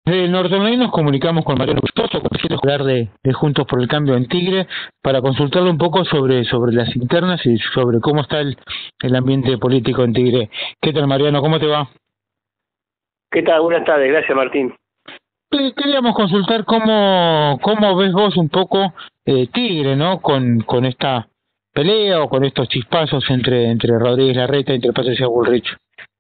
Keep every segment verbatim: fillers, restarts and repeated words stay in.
Desde el Norte nos comunicamos con Mariano Gustoso, consejero escolar de, de Juntos por el Cambio en Tigre, para consultarle un poco sobre, sobre las internas y sobre cómo está el, el ambiente político en Tigre. ¿Qué tal, Mariano? ¿Cómo te va? ¿Qué tal? Buenas tardes, gracias Martín. Queríamos consultar cómo, cómo ves vos un poco eh, Tigre, ¿no? Con, con esta pelea o con estos chispazos entre, entre Rodríguez Larreta y entre Patricia Bullrich.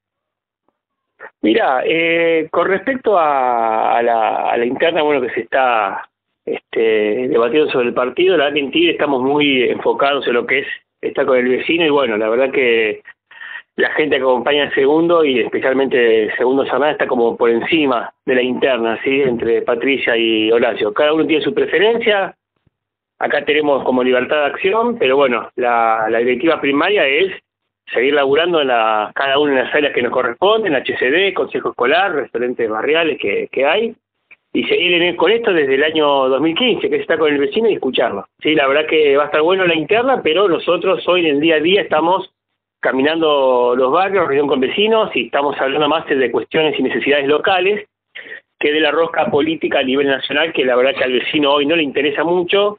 Mira, eh, con respecto a, a, la, a la interna, bueno, que se está este, debatiendo sobre el partido, la verdad que en Tigre estamos muy enfocados en lo que es estar con el vecino y bueno, la verdad que la gente que acompaña al segundo y especialmente el segundo Sanada está como por encima de la interna, ¿sí? Entre Patricia y Horacio. Cada uno tiene su preferencia, acá tenemos como libertad de acción, pero bueno, la, la directiva primaria es seguir laburando en la, cada uno en las áreas que nos corresponden, H C D, Consejo Escolar, referentes barriales que, que hay, y seguir en, con esto desde el año dos mil quince, que se está con el vecino y escucharlo. Sí, la verdad que va a estar bueno la interna, pero nosotros hoy en el día a día estamos caminando los barrios, reunión con vecinos, y estamos hablando más de cuestiones y necesidades locales que de la rosca política a nivel nacional, que la verdad que al vecino hoy no le interesa mucho.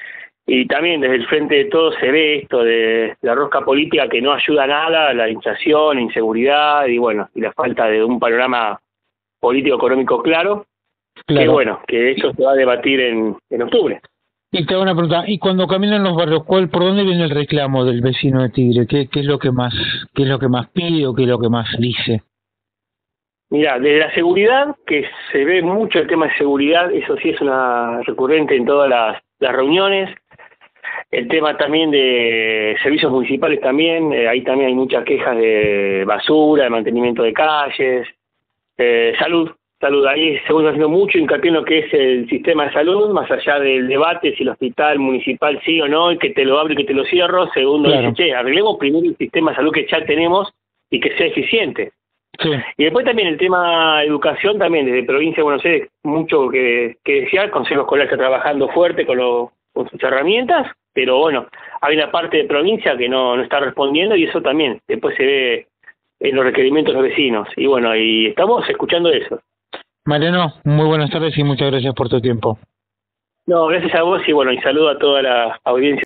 Y también desde el Frente de Todos se ve esto de la rosca política que no ayuda a nada, la inflación, la inseguridad y bueno, y la falta de un panorama político-económico claro, claro. Que bueno, que eso se va a debatir en, en octubre. Y te hago una pregunta, y cuando caminan los barrios, ¿cuál, por dónde viene el reclamo del vecino de Tigre? ¿Qué, qué es lo que más, qué es lo que más pide o qué es lo que más dice? Mira, desde la seguridad, que se ve mucho el tema de seguridad, eso sí es una recurrente en todas las, las reuniones. El tema también de servicios municipales también, eh, ahí también hay muchas quejas de basura, de mantenimiento de calles, eh, salud, salud, ahí segundo haciendo mucho hincapié en lo que es el sistema de salud, más allá del debate si el hospital municipal sí o no, y que te lo abro y que te lo cierro, segundo claro. Dice, che, arreglemos primero el sistema de salud que ya tenemos y que sea eficiente. Sí. Y después también el tema educación, también desde provincia de Buenos Aires, mucho que, que decía, el Consejo Escolar está trabajando fuerte con, lo, con sus herramientas, pero bueno, hay una parte de provincia que no, no está respondiendo y eso también después se ve en los requerimientos de los vecinos. Y bueno, y estamos escuchando eso. Mariano, muy buenas tardes y muchas gracias por tu tiempo. No, gracias a vos y bueno, y saludo a toda la audiencia.